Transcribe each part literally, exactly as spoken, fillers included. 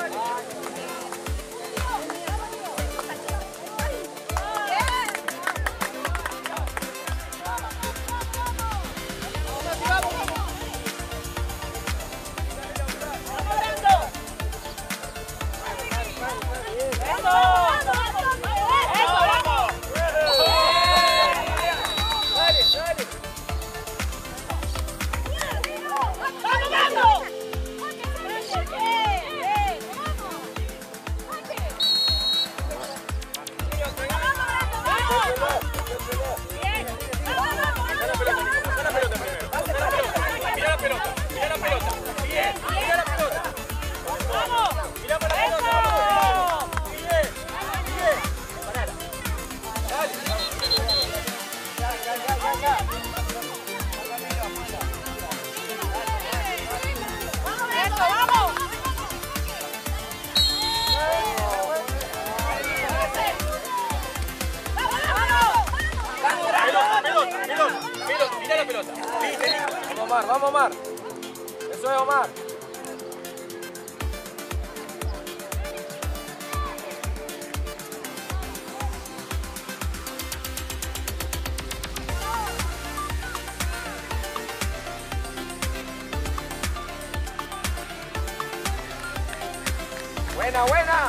Omar, vamos Omar. Eso es Omar. Buena, buena.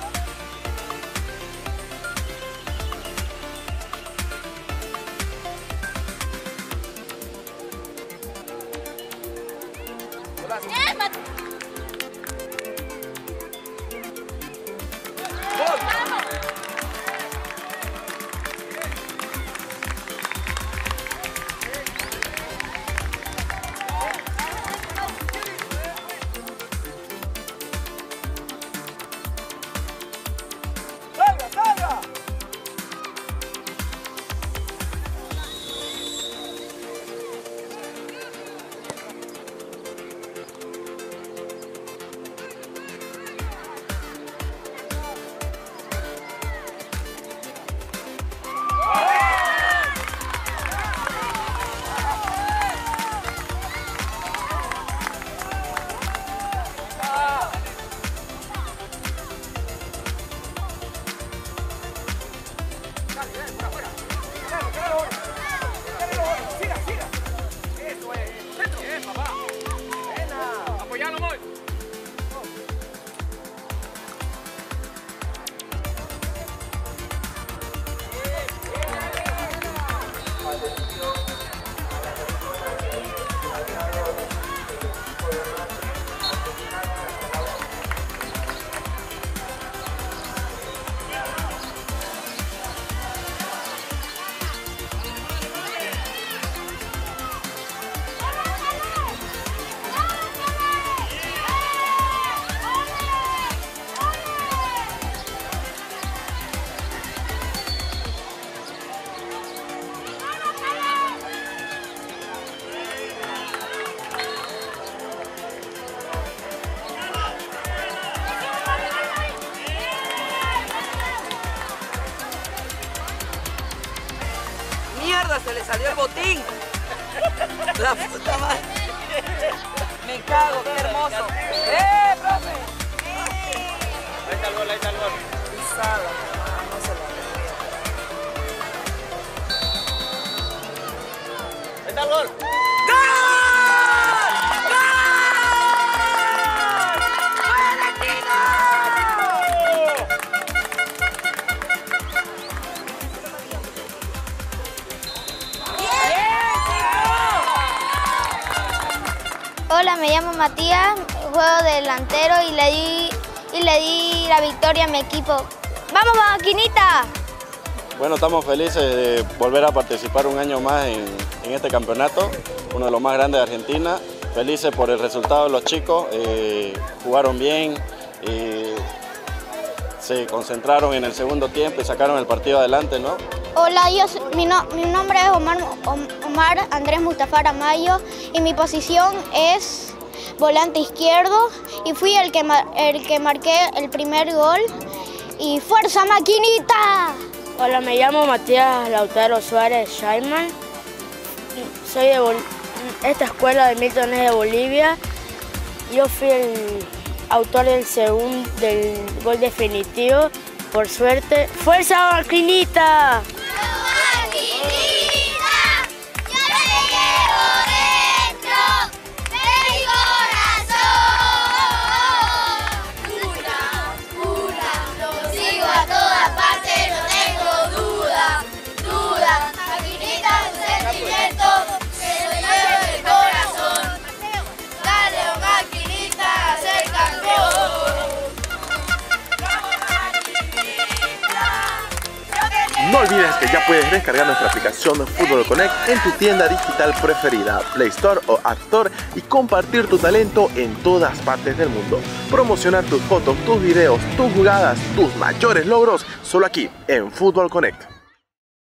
Se le salió el botín. La puta madre. Me cago, qué hermoso. ¡Eh, profe! Ahí está el gol, ahí está el gol. Pisada, no se la Ahí está el gol. Hola, me llamo Matías, juego de delantero y le di, y le di la victoria a mi equipo. ¡Vamos, Maquinita! Bueno, estamos felices de volver a participar un año más en, en este campeonato, uno de los más grandes de Argentina. Felices por el resultado de los chicos, eh, jugaron bien, eh, se concentraron en el segundo tiempo y sacaron el partido adelante, ¿no? Hola, yo, mi, no, mi nombre es Omar, Omar Andrés Mustafar Amayo y mi posición es volante izquierdo y fui el que, el que marqué el primer gol. ¡Y fuerza, Maquinita! Hola, me llamo Matías Lautaro Suárez Scheinman. Soy de Bol esta escuela de Milton es de Bolivia. Yo fui el autor del segundo del gol definitivo. Por suerte. ¡Fuerza, Maquinita! No olvides que ya puedes descargar nuestra aplicación Fútbol Connect en tu tienda digital preferida, Play Store o App Store, y compartir tu talento en todas partes del mundo. Promocionar tus fotos, tus videos, tus jugadas, tus mayores logros, solo aquí en Fútbol Connect.